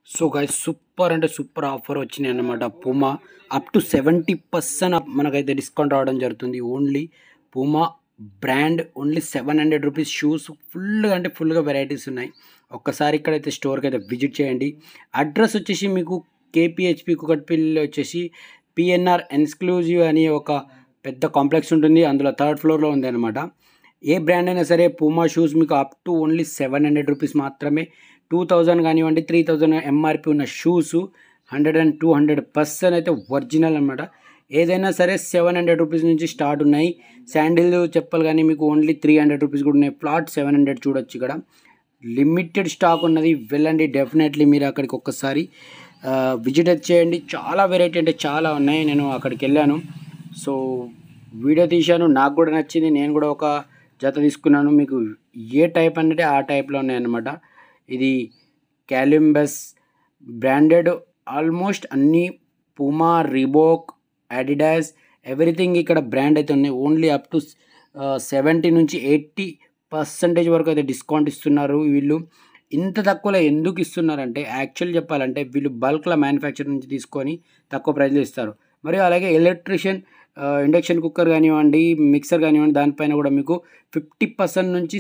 So guys super అంటే super offer వచ్చినాయి అన్నమాట. పూమా అప్ టు 70% మనకైతే డిస్కౌంట్ రావడం జరుగుతుంది. Only Puma brand only 700 rupees shoes ఫుల్గా అంటే ఫుల్గా వెరైటీస్ ఉన్నాయి. ఒక్కసారి ఇక్కడైతే స్టోర్కి అయితే విజిట్ చేయండి. అడ్రస్ వచ్చేసి మీకు కేపీహెచ్పి కుకట్పల్లి వచ్చేసి పిఎన్ఆర్ ఎక్స్క్లూజివ్ అని ఒక పెద్ద కాంప్లెక్స్ ఉంటుంది. అందులో థర్డ్ ఫ్లోర్లో ఉంది అనమాట. ఏ బ్రాండ్ అయినా సరే పూమా షూస్ మీకు అప్ టు ఓన్లీ 700 రూపీస్ మాత్రమే. 2000 కానివ్వండి 3000 ఎంఆర్పి ఉన్న షూస్ 100 and 200% అయితే ఒరిజినల్ అనమాట. ఏదైనా సరే 700 రూపీస్ నుంచి స్టార్ట్ ఉన్నాయి. శాండిల్ చెప్పలు కానీ మీకు ఓన్లీ 300 రూపీస్ కూడా ఉన్నాయి. ఫ్లాట్ 700 చూడొచ్చు. ఇక్కడ లిమిటెడ్ స్టాక్ ఉన్నది. వెళ్ళండి, డెఫినెట్లీ మీరు అక్కడికి ఒక్కసారి విజిట్ చేయండి. చాలా వెరైటీ అంటే చాలా ఉన్నాయి. నేను అక్కడికి వెళ్ళాను, సో వీడియో తీశాను, నాకు కూడా నచ్చింది. నేను కూడా ఒక జత తీసుకున్నాను. మీకు ఏ టైప్ అంటే ఆ టైప్లో ఉన్నాయన్నమాట. ఇది క్యాలింబస్ బ్రాండెడ్ ఆల్మోస్ట్ అన్ని పూమా, రీబోక్, అడిడాస్ ఎవ్రీథింగ్ ఇక్కడ బ్రాండ్ అయితే ఉన్నాయి. ఓన్లీ అప్ టు 70 నుంచి 80% వరకు అయితే డిస్కౌంట్ ఇస్తున్నారు. వీళ్ళు ఇంత తక్కువలో ఎందుకు ఇస్తున్నారంటే యాక్చువల్ చెప్పాలంటే వీళ్ళు బల్క్లో మ్యానుఫ్యాక్చర్ నుంచి తీసుకొని తక్కువ ప్రైస్లో ఇస్తారు. మరియు అలాగే ఎలక్ట్రిషియన్ ఇండక్షన్ కుక్కర్ కానివ్వండి, మిక్సర్ కానివ్వండి, దానిపైన కూడా మీకు 50% నుంచి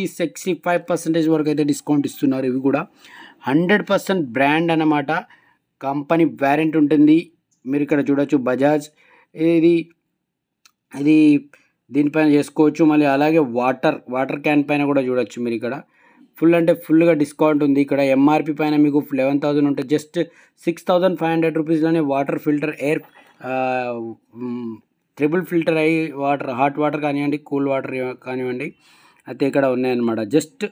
65% వరకు అయితే డిస్కౌంట్ ఇస్తున్నారు. ఇవి కూడా 100% బ్రాండ్ అన్నమాట. కంపెనీ వారంటీ ఉంటుంది. మీరు ఇక్కడ చూడొచ్చు బజాజ్ ఇది ఇది దీనిపైన చేసుకోవచ్చు. మళ్ళీ అలాగే వాటర్ క్యాన్ పైన కూడా చూడొచ్చు. మీరు ఇక్కడ ఫుల్ అంటే ఫుల్గా డిస్కౌంట్ ఉంది. ఇక్కడ ఎంఆర్పి పైన మీకు 11,000 ఉంటే జస్ట్ 6,500 రూపీస్లోనే water filter air triple filter అయ్యి వాటర్, హాట్ వాటర్ కానివ్వండి, కూల్ వాటర్ కానివ్వండి అయితే ఇక్కడ ఉన్నాయన్నమాట. జస్ట్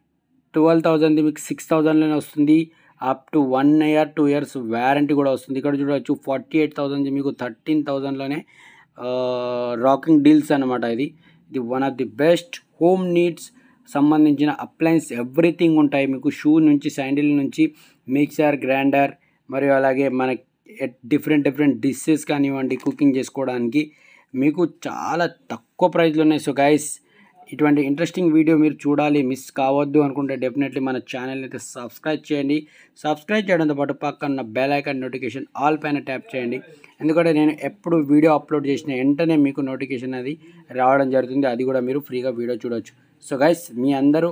12,000 మీకు 6,000లోనే వస్తుంది. Up to 1 year 2 years warranty కూడా వస్తుంది. ఇక్కడ చూడవచ్చు 48,000 మీకు 13,000లోనే రాకింగ్ డీల్స్ అనమాట. ఇది one of the best home needs సంబంధించిన అప్లయన్స్ ఎవ్రీథింగ్ ఉంటాయి మీకు. షూ నుంచి, శాండిల్ నుంచి, మిక్సర్, గ్రైండర్, మరియు అలాగే మన డిఫరెంట్ డిషెస్ కానివ్వండి కుకింగ్ చేసుకోవడానికి మీకు చాలా తక్కువ ప్రైస్లో ఉన్నాయి. సో గైస్, ఇటువంటి ఇంట్రెస్టింగ్ వీడియో మీరు చూడాలి, మిస్ కావద్దు అనుకుంటే డెఫినెట్లీ మన ఛానల్ అయితే సబ్స్క్రైబ్ చేయండి. సబ్స్క్రైబ్ చేయడంతో పాటు పక్కన బెల్ ఐకాన్ నోటిఫికేషన్ ఆల్ పైన ట్యాప్ చేయండి. ఎందుకంటే నేను ఎప్పుడు వీడియో అప్లోడ్ చేసిన వెంటనే మీకు నోటిఫికేషన్ అది రావడం జరుగుతుంది. అది కూడా మీరు ఫ్రీగా వీడియో చూడవచ్చు. సో గైస్, మీ అందరూ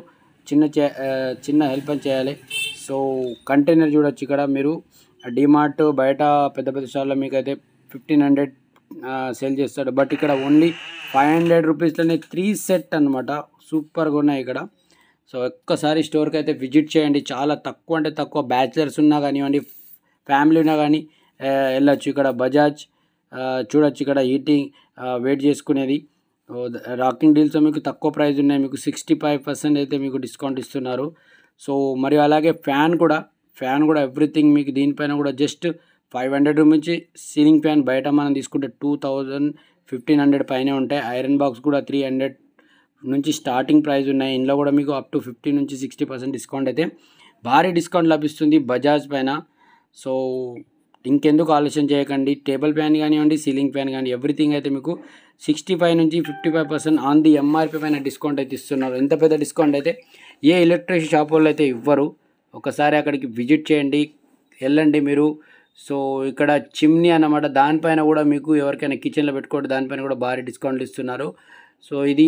చిన్న హెల్ప్ అని చేయాలి. సో కంటైనర్ చూడొచ్చు. ఇక్కడ మీరు డిమార్ట్ బయట పెద్ద స్టార్లో మీకు అయితే 1500 సేల్ చేస్తాడు. బట్ ఇక్కడ ఓన్లీ 500 రూపీస్లోనే 3 సెట్ అనమాట. సూపర్గా ఉన్నాయి ఇక్కడ. సో ఒక్కసారి స్టోర్కి అయితే విజిట్ చేయండి. చాలా తక్కువ అంటే తక్కువ. బ్యాచిలర్స్ ఉన్నా కానివ్వండి, ఫ్యామిలీ ఉన్నా కానీ వెళ్ళొచ్చు. ఇక్కడ బజాజ్ చూడొచ్చు. ఇక్కడ హీటింగ్ వెయిట్ చేసుకునేది రాకింగ్ డీల్స్ మీకు తక్కువ ప్రైస్ ఉన్నాయి. మీకు 65% అయితే మీకు డిస్కౌంట్ ఇస్తున్నారు. సో మరియు అలాగే ఫ్యాన్ కూడా ఎవ్రీథింగ్ మీకు దీనిపైన కూడా జస్ట్ 500 నుంచి సీలింగ్ ఫ్యాన్ బయట మనం తీసుకుంటే 2,000 1,500 పైనే ఉంటాయి. ఐరన్ బాక్స్ కూడా 300 నుంచి స్టార్టింగ్ ప్రైస్ ఉన్నాయి. ఇందులో కూడా మీకు అప్ టు 50 నుంచి 60% డిస్కౌంట్ అయితే భారీ డిస్కౌంట్ లభిస్తుంది బజాజ్ పైన. సో ఇంకెందుకు ఆలోచన చేయకండి. టేబుల్ ఫ్యాన్ కానివ్వండి, సీలింగ్ ఫ్యాన్ కానీ ఎవ్రీథింగ్ అయితే మీకు 65 నుంచి 55% ఆన్ ది ఎంఆర్పి పైన డిస్కౌంట్ అయితే ఇస్తున్నారు. ఎంత పెద్ద డిస్కౌంట్ అయితే ఏ ఎలక్ట్రిక్ షాప్ వాళ్ళు అయితే ఇవ్వరు. ఒకసారి అక్కడికి విజిట్ చేయండి, వెళ్ళండి మీరు. సో ఇక్కడ చిమ్నీ అన్నమాట. దానిపైన కూడా మీకు ఎవరికైనా కిచెన్లో పెట్టుకోండి, దానిపైన కూడా భారీ డిస్కౌంట్లు ఇస్తున్నారు. సో ఇది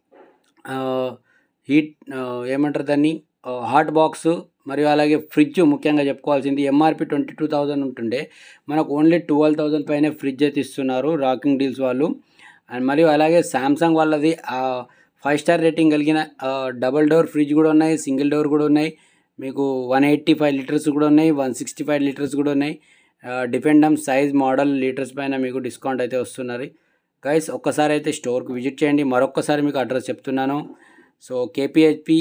ఏమంటారు దాన్ని, హాట్ బాక్స్ మరియు అలాగే ఫ్రిడ్జ్ ముఖ్యంగా చెప్పుకోవాల్సింది. ఎంఆర్పి 22,000 ఉంటుండే మనకు ఓన్లీ 12,000 పైన ఫ్రిడ్జ్ అయితే ఇస్తున్నారు రాకింగ్ డీల్స్ వాళ్ళు. అండ్ మరియు అలాగే శాంసంగ్ వాళ్ళది 5 స్టార్ రేటింగ్ కలిగిన డబుల్ డోర్ ఫ్రిడ్జ్ కూడా ఉన్నాయి, సింగిల్ డోర్ కూడా ఉన్నాయి. మీకు 185 లీటర్స్ కూడా ఉన్నాయి, 165 లీటర్స్ కూడా ఉన్నాయి. Depend on size, model, litres పైన మీకు డిస్కౌంట్ అయితే వస్తున్నారు. గైస్ ఒక్కసారి అయితే స్టోర్కి విజిట్ చేయండి. మరొక్కసారి మీకు అడ్రస్ చెప్తున్నాను. సో కేపీహెచ్పి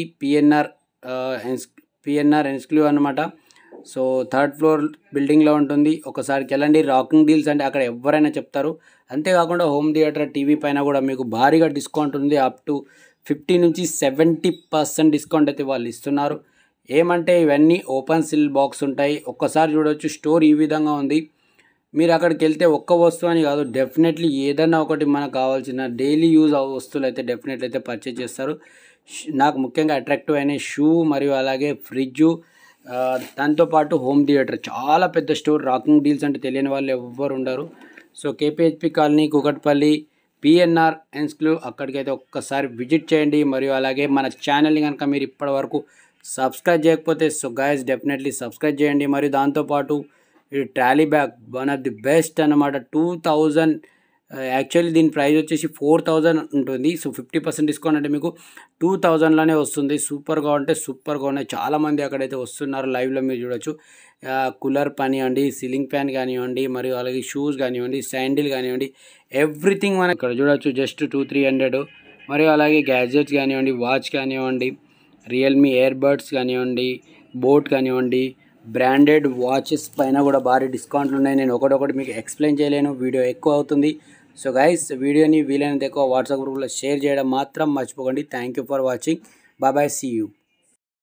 పిఎన్ఆర్ ఎక్స్క్లూజివ్ అనమాట. సో థర్డ్ ఫ్లోర్ బిల్డింగ్లో ఉంటుంది. ఒకసారికి వెళ్ళండి. రాకింగ్ డీల్స్ అంటే అక్కడ ఎవరైనా చెప్తారు. అంతేకాకుండా హోమ్ థియేటర్, టీవీ పైన కూడా మీకు భారీగా డిస్కౌంట్ ఉంది. అప్ టు 50 నుంచి 70% డిస్కౌంట్ అయితే వాళ్ళు ఇస్తున్నారు. ఏమంటే ఇవన్నీ ఓపెన్ సిల్ బాక్స్ ఉంటాయి. ఒక్కసారి చూడవచ్చు. స్టోర్ ఈ విధంగా ఉంది. మీరు అక్కడికి వెళ్తే ఒక్క వస్తువు అని కాదు, డెఫినెట్లీ ఏదన్నా ఒకటి మనకు కావాల్సిన డైలీ యూజ్ వస్తువులు అయితే డెఫినెట్లీ అయితే పర్చేజ్ చేస్తారు. నాకు ముఖ్యంగా అట్రాక్టివ్ అయిన షూ మరియు అలాగే ఫ్రిడ్జు, దాంతోపాటు హోమ్ థియేటర్ చాలా పెద్ద స్టోర్. రాకింగ్ డీల్స్ అంటే తెలియని వాళ్ళు ఎవ్వరు ఉండరు. So KPHB colony, Kukatpally, PNR ఎన్స్క్లూ అక్కడికైతే ఒక్కసారి విజిట్ చేయండి. మరియు అలాగే మన ఛానల్ని కనుక మీరు ఇప్పటివరకు సబ్స్క్రైబ్ చేయకపోతే సో గైస్ డెఫినెట్లీ సబ్స్క్రైబ్ చేయండి. మరియు దాంతోపాటు ఈ trolley bag one of the best అన్నమాట. 2000 యాక్చువల్లీ దీని ప్రైస్ వచ్చేసి 4000 ఉంటుంది. సో 50% డిస్కౌంట్ అంటే మీకు 2000లోనే వస్తుంది. సూపర్గా ఉంటే సూపర్గా ఉన్నాయి. చాలామంది అక్కడైతే వస్తున్నారు, లైవ్లో మీరు చూడొచ్చు. కూలర్ కానివ్వండి, సీలింగ్ ఫ్యాన్ కానివ్వండి, మరియు అలాగే షూస్ కానివ్వండి, శాండిల్ కానివ్వండి, ఎవ్రీథింగ్ మనం ఇక్కడ చూడొచ్చు. జస్ట్ 200-300. మరియు అలాగే గ్యాడ్జెట్స్ కానివ్వండి, వాచ్ కానివ్వండి, రియల్మీ ఇయర్ బడ్స్ కానివ్వండి, బోట్ కానివ్వండి, బ్రాండెడ్ వాచెస్ పైన కూడా భారీ డిస్కౌంట్లు ఉన్నాయి. నేను ఒకటొకటి మీకు ఎక్స్ప్లెయిన్ చేయలేను, వీడియో ఎక్కువ అవుతుంది. సో గైస్ వీడియోని వీలైనంత ఎక్కువ వాట్సాప్ గ్రూప్లో షేర్ చేయడం మాత్రం మర్చిపోకండి. Thank you for watching. Bye bye, see you.